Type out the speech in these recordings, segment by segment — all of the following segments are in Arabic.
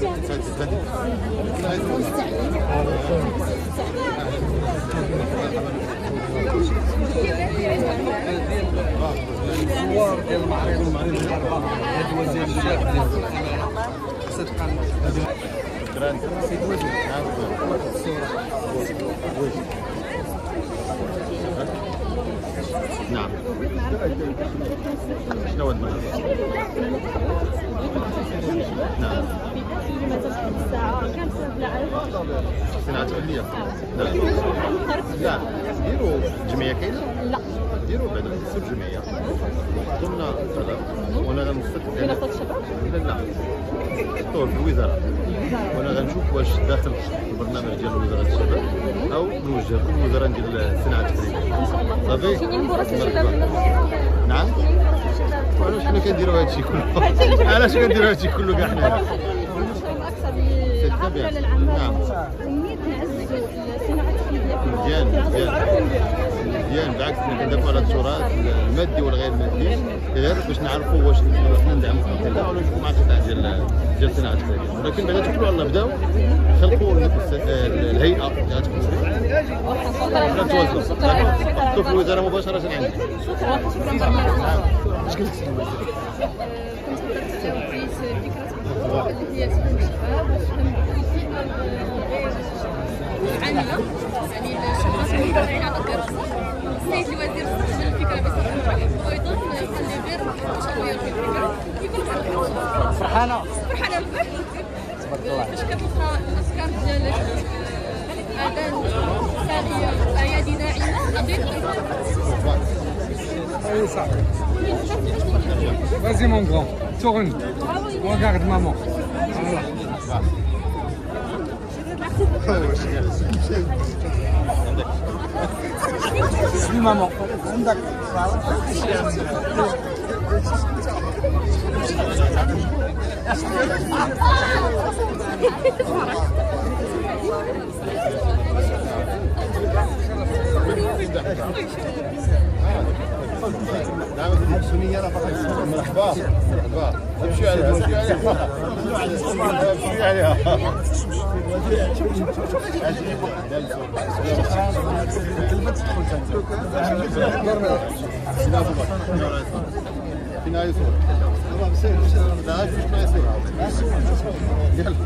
الصور ديال المعرض الاربعه هاد وزير الشاب ديال صدقا سيد وزير نعم. شنو هو المنهج؟ نعم. صناعة عليا. نعم. لا ديروا جمعية كاينة؟ لا ديروا بعدا نفسوا الجمعية ضمن هذا وانا غنوثق وزارة الشباب؟ لا دور في الوزارة وانا غنشوف واش داخل البرنامج ديال وزارة الشباب او موجه في الوزارة ديال صناعة التكريم. ان شاء الله. صافي؟ كاينين فرص للشباب؟ نعم؟ علاش حنا كنديروا هادشي كله؟ علاش كنديروا هادشي كله كاع حنا؟ اكثر للعمل العمال ونعززوا الصناعه التقليديه في مزيان مزيان بالعكس حنا كندافعوا على التراث المادي والغير مادي غير باش نعرفوا واش حنا ندعموا الثقافه ولا نشوفوا مع القطاع ديال صناعه التكريم. ولكن بعدا توكلوا على الله بداو خلقوا الهيئه اللي غتكون شكرا في الوزاره مباشره عندي. شكرا اش قلت؟ كنت تستوعب فكره اللي هي تكون الشباب عامله يعني الشخص المتابعين على الدراسه. السيد الوزير استقبل الفكره بصدر رحب وايضا قال لي غير تشوير في الفكره يكون فرحانه بالفعل. فاش كتلقى الافكار ديالك اذان ساريه ايادي ناعمه غادي Oui, ça. Vas-y mon grand, tourne. Regarde maman. Suis maman. مرحبا مرحبا امشي عليها امشي عليها فينا يسور لا مش يسور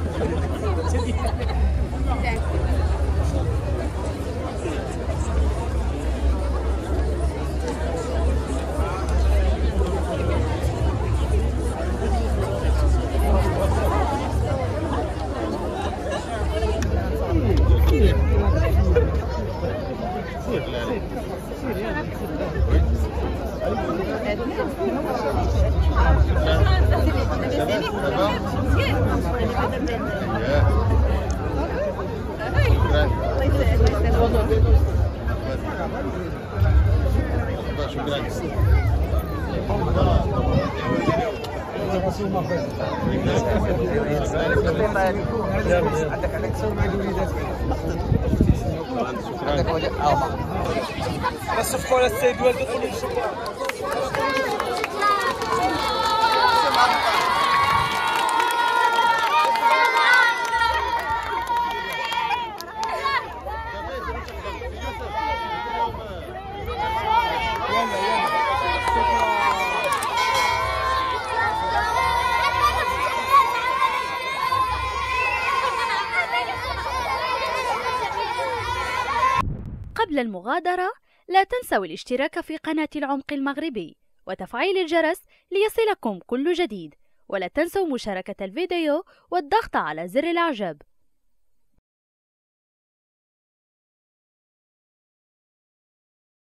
عندك عليك تصور مع الوليدات عندك نصفقوا على السيد والد يقولوا شكرا. قبل المغادرة لا تنسوا الاشتراك في قناة العمق المغربي وتفعيل الجرس ليصلكم كل جديد، ولا تنسوا مشاركة الفيديو والضغط على زر الإعجاب.